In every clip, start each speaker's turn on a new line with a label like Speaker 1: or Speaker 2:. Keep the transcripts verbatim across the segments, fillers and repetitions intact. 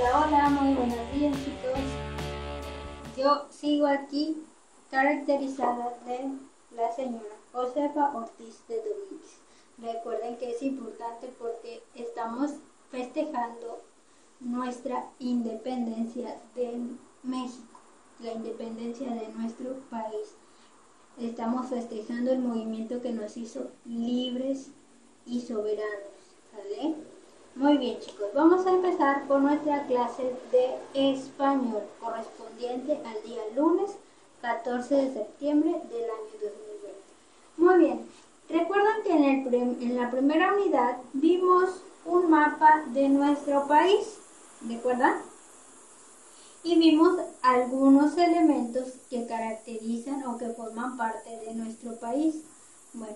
Speaker 1: Hola, hola, muy buenos días chicos. Yo sigo aquí caracterizada de la señora Josefa Ortiz de Domínguez. Recuerden que es importante porque estamos festejando nuestra independencia de México, la independencia de nuestro país. Estamos festejando el movimiento que nos hizo libres y soberanos, ¿sale? Muy bien chicos, vamos a empezar con nuestra clase de español correspondiente al día lunes catorce de septiembre del año dos mil veinte. Muy bien, recuerdan que en, el en la primera unidad vimos un mapa de nuestro país, ¿recuerdan? Y vimos algunos elementos que caracterizan o que forman parte de nuestro país. Bueno,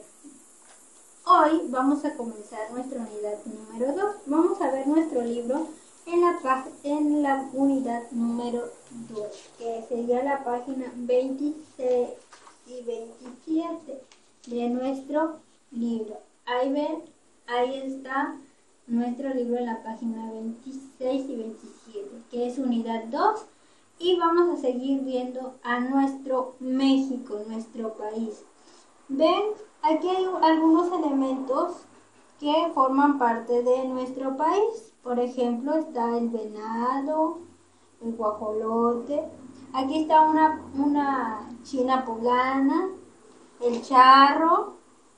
Speaker 1: hoy vamos a comenzar nuestra unidad número dos. Vamos a ver nuestro libro en la, en la unidad número dos, que sería la página veintiséis y veintisiete de nuestro libro. Ahí ven, ahí está nuestro libro en la página veintiséis y veintisiete, que es unidad dos, y vamos a seguir viendo a nuestro México, nuestro país. Ven, aquí hay algunos elementos que forman parte de nuestro país. Por ejemplo, está el venado, el guajolote. Aquí está una, una china poblana, el charro,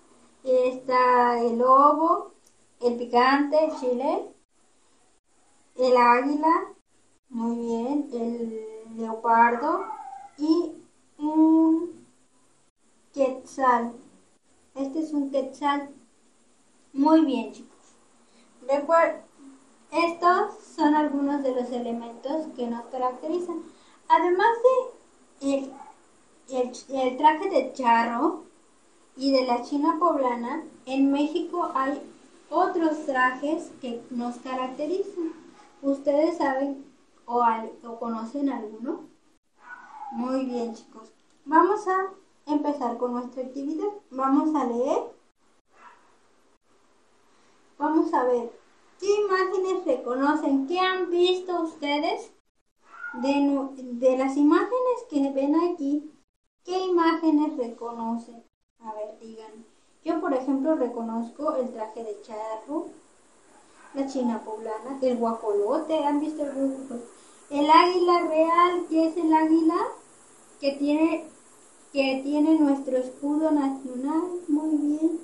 Speaker 1: está el lobo, el picante, el chile, el águila, muy bien, el leopardo y un quetzal. Este es un quetzal. Muy bien chicos. Recuerden, estos son algunos de los elementos que nos caracterizan. Además de el, el, el traje de charro y de la china poblana, en México hay otros trajes que nos caracterizan. ¿Ustedes saben o, al, o conocen alguno? Muy bien chicos. Vamos a empezar con nuestra actividad. Vamos a leer. Vamos a ver. ¿Qué imágenes reconocen? ¿Qué han visto ustedes? De, de las imágenes que ven aquí, ¿qué imágenes reconocen? A ver, digan. Yo, por ejemplo, reconozco el traje de charro, la china poblana, el guajolote. ¿Han visto el guajolote? El águila real, ¿qué es el águila? Que tiene, que tiene nuestro escudo nacional. Muy bien.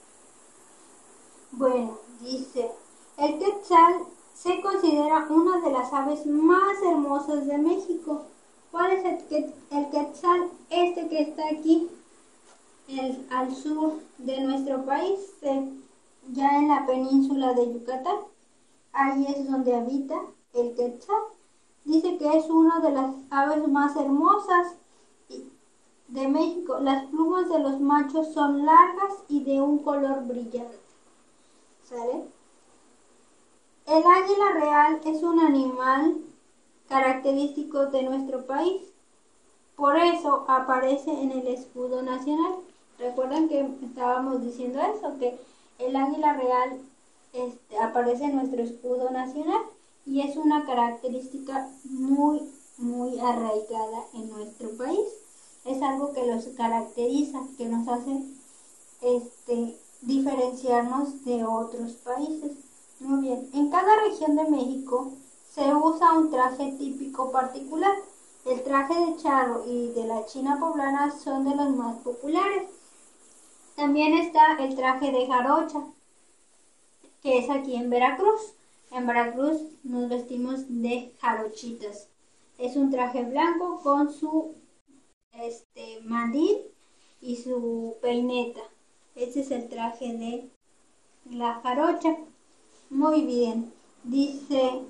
Speaker 1: Bueno, dice, el quetzal se considera una de las aves más hermosas de México. ¿Cuál es el, que, el quetzal? Este que está aquí, el, al sur de nuestro país, eh, ya en la península de Yucatán. Ahí es donde habita el quetzal. Dice que es una de las aves más hermosas de México. Las plumas de los machos son largas y de un color brillante. ¿Sale? El águila real es un animal característico de nuestro país. Por eso aparece en el escudo nacional. ¿Recuerdan que estábamos diciendo eso? Que el águila real este, aparece en nuestro escudo nacional y es una característica muy, muy arraigada en nuestro país. Es algo que los caracteriza, que nos hace este, diferenciarnos de otros países. Muy bien, en cada región de México se usa un traje típico particular. El traje de charro y de la china poblana son de los más populares. También está el traje de jarocha, que es aquí en Veracruz. En Veracruz nos vestimos de jarochitas. Es un traje blanco con su este, mandil y su peineta. Este es el traje de la jarocha. Muy bien. Dice,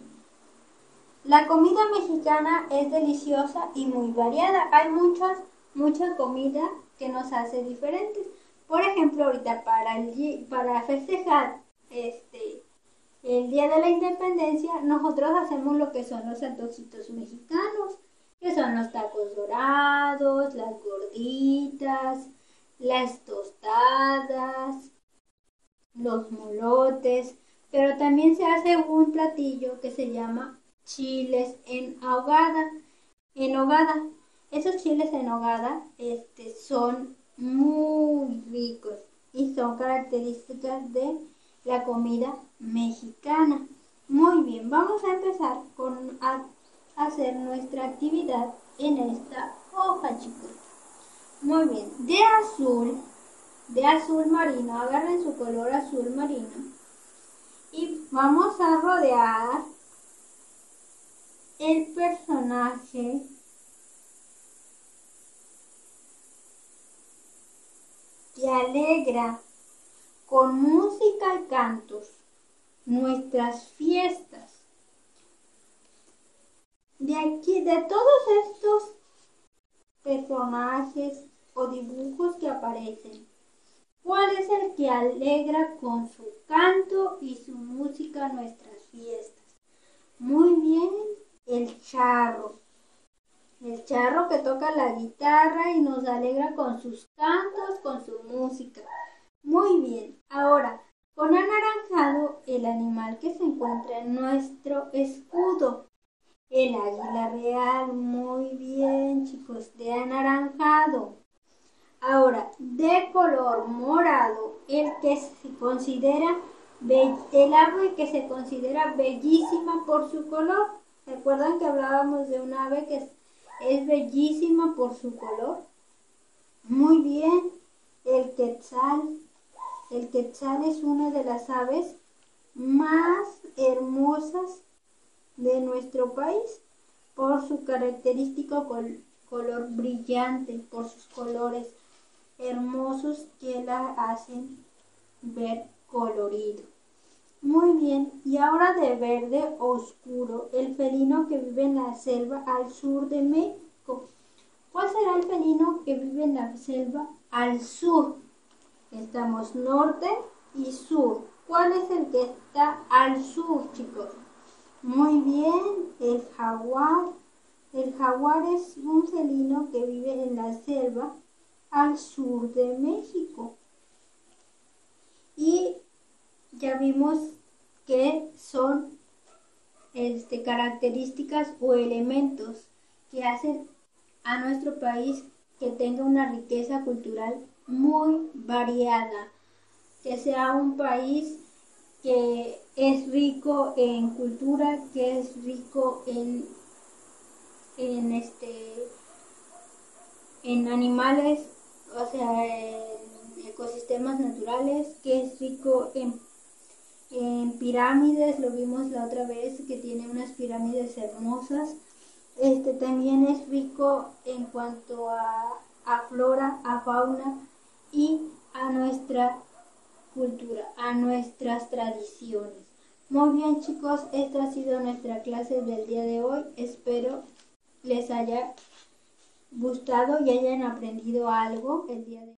Speaker 1: la comida mexicana es deliciosa y muy variada. Hay muchas, mucha comida que nos hace diferentes. Por ejemplo, ahorita para, el, para festejar este, el Día de la Independencia, nosotros hacemos lo que son los antojitos mexicanos, que son los tacos dorados, las gorditas, las tostadas, los molotes, pero también se hace un platillo que se llama chiles en ahogada. En hogada. Esos chiles en hogada este, son muy ricos y son características de la comida mexicana. Muy bien, vamos a empezar con a hacer nuestra actividad en esta hoja, chicos. Muy bien, de azul, de azul marino, agarren su color azul marino y vamos a rodear el personaje que alegra con música y cantos nuestras fiestas. De aquí, de todos estos personajes o dibujos que aparecen, ¿cuál es el que alegra con su canto y su música nuestras fiestas? Muy bien, el charro. El charro que toca la guitarra y nos alegra con sus cantos, con su música. Muy bien, ahora, con anaranjado, el animal que se encuentra en nuestro escudo. El águila real, muy bien, chicos, de anaranjado. Ahora, de color morado, el que se considera, el ave que se considera bellísima por su color. ¿Recuerdan que hablábamos de un ave que es, es bellísima por su color? Muy bien, el quetzal. El quetzal es una de las aves más hermosas de nuestro país por su característico col color brillante, por sus colores hermosos que la hacen ver colorido. Muy bien, y ahora de verde oscuro, el felino que vive en la selva al sur de México. ¿Cuál será el felino que vive en la selva al sur? Estamos norte y sur. ¿Cuál es el que está al sur, chicos? Muy bien, el jaguar. El jaguar es un felino que vive en la selva al sur de México. Y ya vimos que son este, características o elementos que hacen a nuestro país que tenga una riqueza cultural muy variada, que sea un país que es rico en cultura, que es rico en, en, este, en animales, o sea, en ecosistemas naturales, que es rico en, en pirámides, lo vimos la otra vez, que tiene unas pirámides hermosas. Este también es rico en cuanto a, a flora, a fauna y a nuestra cultura, a nuestras tradiciones. Muy bien, chicos, esta ha sido nuestra clase del día de hoy. Espero les haya gustado y hayan aprendido algo el día de hoy.